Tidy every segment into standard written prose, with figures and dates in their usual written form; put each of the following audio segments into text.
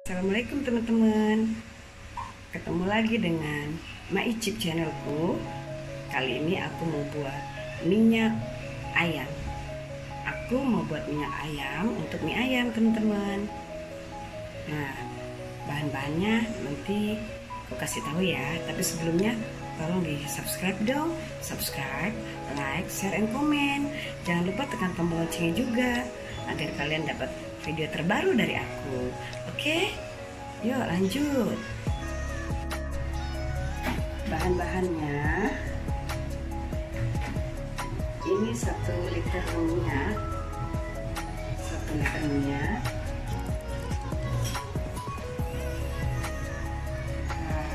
Assalamualaikum teman-teman. Ketemu lagi dengan Maicip channelku. Kali ini aku mau buat minyak ayam. Aku mau buat minyak ayam untuk mie ayam teman-teman. Nah, bahan-bahannya nanti aku kasih tahu ya. Tapi sebelumnya tolong di subscribe dong. Subscribe, like, share, and komen. Jangan lupa tekan tombol loncengnya juga agar kalian dapat video terbaru dari aku. Oke, yuk lanjut. Bahan-bahannya ini 1 liter minyak, 1 liter minyak. Nah,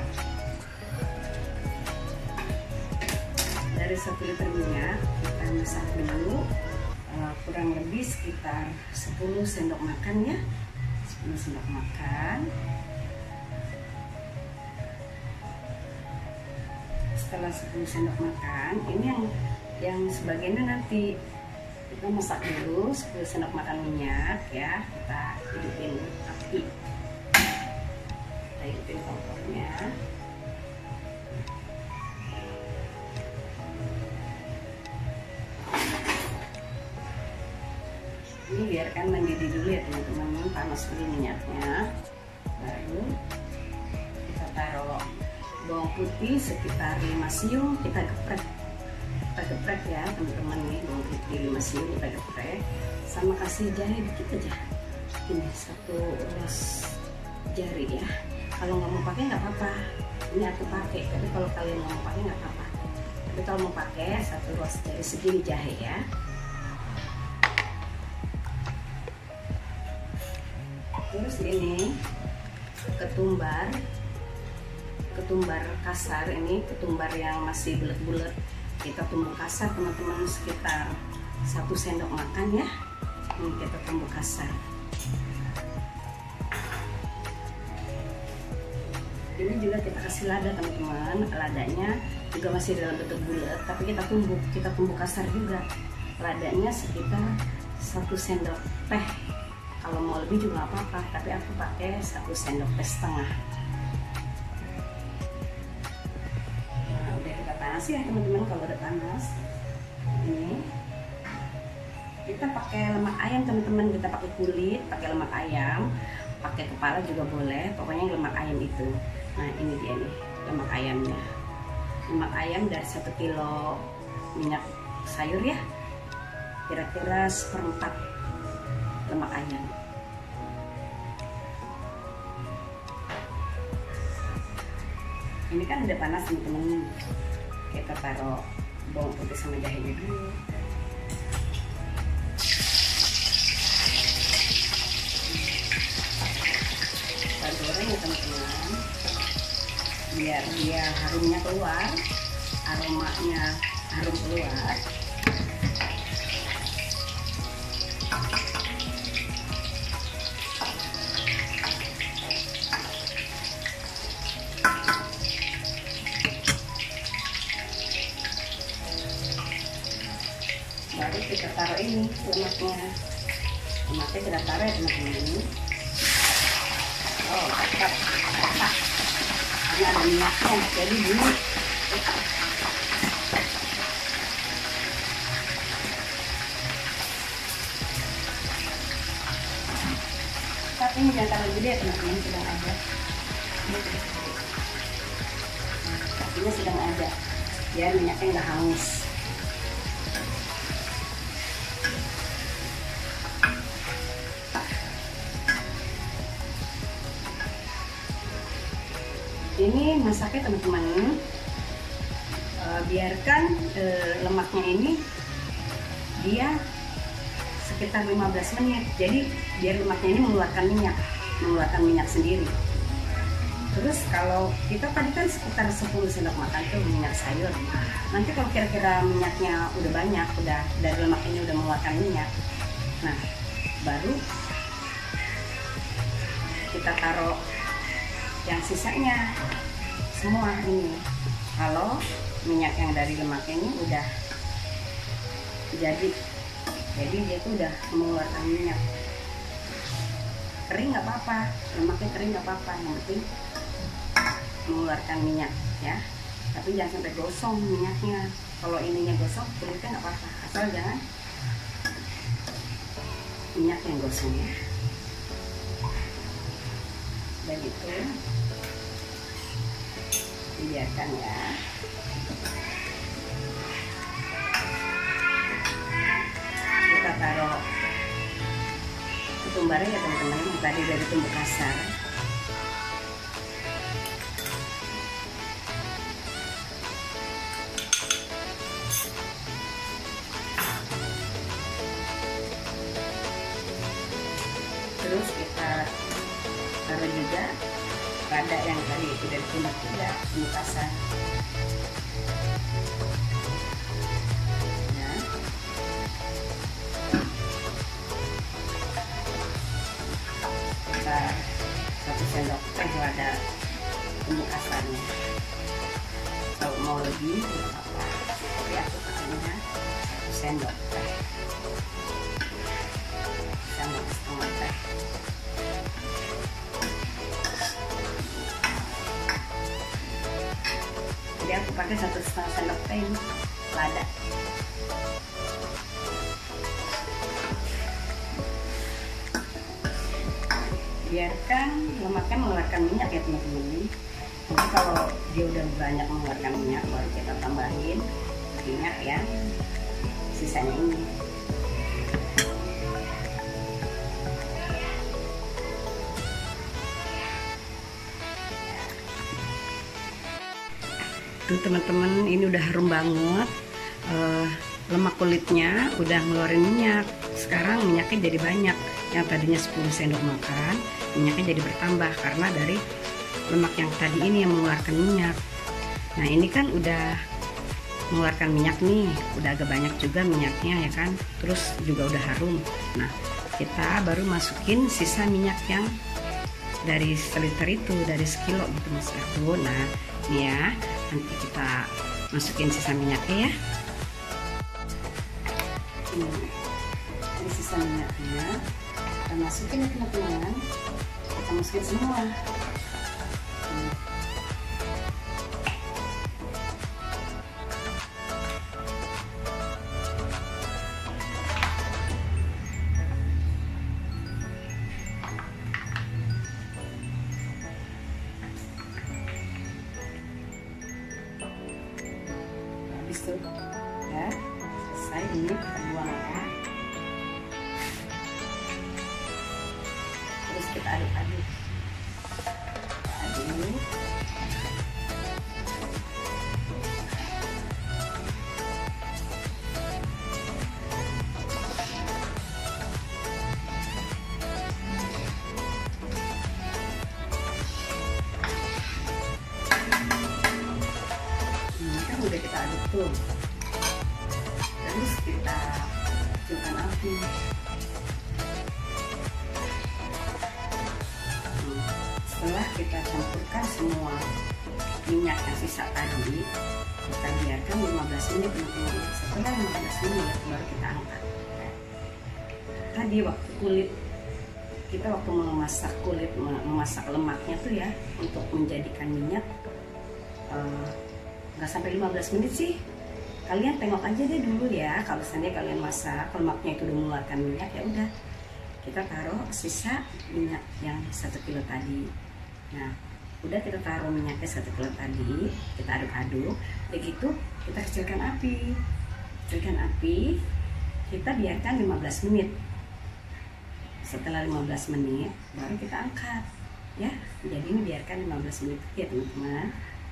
dari 1 liter minyak kita masak dulu kurang lebih sekitar 10 sendok makan ya, 10 sendok makan. Setelah 10 sendok makan, ini yang sebagiannya nanti kita masak dulu 10 sendok makan minyak ya. Kita hidupin api, kita hidupin kompornya. Ini biarkan mendidih dulu ya teman-teman, panas dulu minyaknya. Baru kita taruh bawang putih sekitar 5 siung, kita geprek ya teman-teman. Nih bawang putih 5 siung kita geprek, sama kasih jahe dikit aja, ini 1 ruas jari ya. Kalau nggak mau pakai nggak apa-apa, ini aku pakai, tapi kalau kalian nggak mau pakai nggak apa-apa. Tapi kalau mau pakai 1 ruas jari segini jahe ya. Terus ini ketumbar kasar, ini ketumbar yang masih bulat-bulat, kita tumbuk kasar teman-teman, sekitar 1 sendok makan ya. Ini kita tumbuk kasar. Ini juga kita kasih lada teman-teman, ladanya juga masih dalam bentuk bulat, tapi kita tumbuk kasar juga. Ladanya sekitar 1 sendok teh. Kalau mau lebih juga nggak apa-apa, tapi aku pakai 1 sendok teh setengah. Nah, udah kita panas ya teman-teman. Kalau udah panas, ini kita pakai lemak ayam teman-teman. Kita pakai kulit, pakai lemak ayam, pakai kepala juga boleh. Pokoknya lemak ayam itu. Nah, ini dia nih lemak ayamnya. Lemak ayam dari 1 kilo minyak sayur ya, kira-kira 1/4 lemak ayam. Ini kan udah panas teman-teman. Kita taruh bawang putih sama jahenya dulu. Kita goreng ya teman-teman, biar dia harumnya keluar, aromanya harum keluar. Baru kita taruh ini lemaknya kita taruh ya teman-teman. Oh, cepat, ini ada minyaknya, jadi dulu tapi ini jangan terlalu gede ya teman-teman, sedang aja. Apinya sedang aja biar minyaknya nggak hangus. Ini masaknya teman-teman, biarkan lemaknya ini dia sekitar 15 menit. Jadi biar lemaknya ini mengeluarkan minyak sendiri. Terus kalau kita tadi kan sekitar 10 sendok makan tuh minyak sayur. Nanti kalau kira-kira minyaknya udah banyak, udah dari lemak ini udah mengeluarkan minyak, nah baru kita taruh yang sisanya semua ini. Kalau minyak yang dari lemak ini udah jadi dia tuh udah mengeluarkan minyak. kering nggak apa-apa, lemaknya kering nggak apa-apa, yang penting mengeluarkan minyak ya. Tapi jangan sampai gosong minyaknya. Kalau ininya gosong, kulitnya nggak apa-apa, asal jangan minyak yang gosong ya. Dan itu dibiarkan ya. Kita taruh ketumbarnya ya teman-teman, yang tadi dari tumbuk kasar. Terus kita taruh juga lada yang tadi udah ditumbuk juga, tumbuk kasar ya. Kita 1 sendok teh lada tumbuk kasarnya. Kalau mau lebih nggak apa-apa, tapi aku pakainya 1 sendok teh, sendok setengah teh. Jadi aku pakai 1,5 sendok teh ini lada. Biarkan lemaknya mengeluarkan minyak ya teman-teman. Jadi kalau dia udah banyak mengeluarkan minyak, baru kita tambahin minyak yang sisanya ini. Tuh teman-teman, ini udah harum banget. Lemak kulitnya udah ngeluarin minyak. Sekarang minyaknya jadi banyak. Yang tadinya 10 sendok makan, minyaknya jadi bertambah karena dari lemak yang tadi ini yang mengeluarkan minyak. Nah ini kan udah mengeluarkan minyak nih, udah agak banyak juga minyaknya ya kan. Terus juga udah harum. Nah kita baru masukin sisa minyak yang dari seliter itu, dari sekilo gitu maksud aku. Nah ini ya, nanti kita masukin sisa minyaknya ya. Ini sisa minyaknya kita masukin ya teman-teman, kita masukin semua. Habis tuh ya, selesai. Ini kita buang ya. Terus kita aduk-aduk. Aduk. Ini kan udah kita aduk tuh. Terus kita kecilkan api. Setelah kita campurkan semua minyak yang sisa tadi, kita biarkan 15 menit teman-teman. Setelah 15 menit baru kita angkat. Tadi waktu waktu memasak kulit, memasak lemaknya tuh ya, untuk menjadikan minyak nggak sampai 15 menit sih. Kalian tengok aja deh dulu ya, kalau seandainya kalian masak lemaknya itu udah mengeluarkan minyak, ya udah kita taruh sisa minyak yang 1 kilo tadi. Nah udah kita taruh minyaknya 1 kilo tadi, kita aduk-aduk. Begitu kita kecilkan api, kita biarkan 15 menit. Setelah 15 menit baru kita angkat ya. Jadi ini biarkan 15 menit ya teman-teman.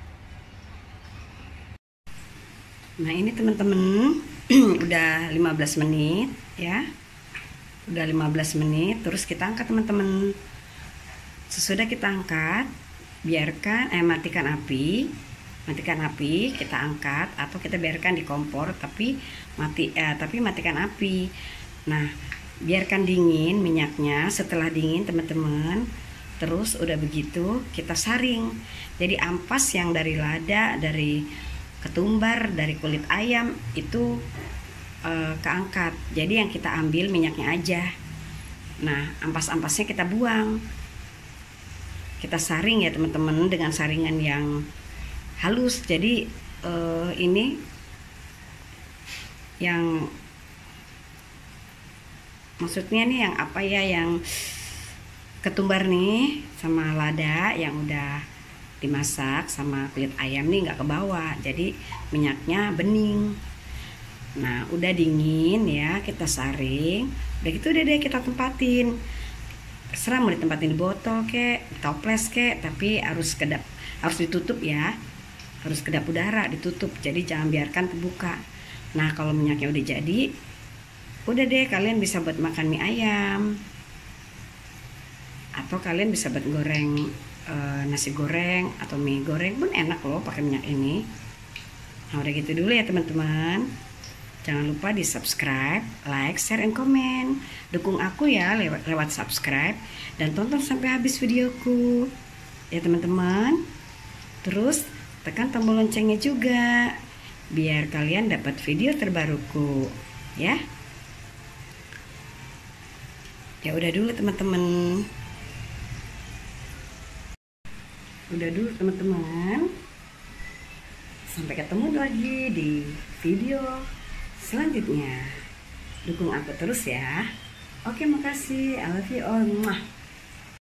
Nah ini teman-teman udah 15 menit ya, udah 15 menit. Terus kita angkat teman-teman. Sesudah kita angkat, biarkan matikan api, kita angkat atau kita biarkan di kompor tapi matikan api. Nah biarkan dingin minyaknya. Setelah dingin teman-teman, terus udah begitu kita saring. Jadi ampas yang dari lada, dari ketumbar, dari kulit ayam itu keangkat. Jadi yang kita ambil minyaknya aja Nah, ampas-ampasnya kita buang. Kita saring ya teman-teman dengan saringan yang halus. Jadi ini yang maksudnya nih yang apa ya, yang ketumbar nih sama lada yang udah dimasak sama kulit ayam nih nggak ke bawah, jadi minyaknya bening. Nah udah dingin ya, kita saring, udah gitu udah deh kita tempatin. Terserah mau ditempatin di botol kek, toples kek, tapi harus ditutup ya, harus kedap udara ditutup, jadi jangan biarkan terbuka. Nah kalau minyaknya udah jadi, udah deh kalian bisa buat makan mie ayam, atau kalian bisa buat goreng nasi goreng atau mie goreng pun enak loh pakai minyak ini. Nah udah gitu dulu ya teman-teman, jangan lupa di subscribe, like, share, and komen. Dukung aku ya lewat subscribe dan tonton sampai habis videoku ya teman-teman. Terus tekan tombol loncengnya juga biar kalian dapat video terbaruku ya. Ya udah dulu teman-teman. Udah dulu teman-teman. Sampai ketemu lagi di video selanjutnya. Dukung aku terus ya. Oke, makasih. I love you all. Mwah.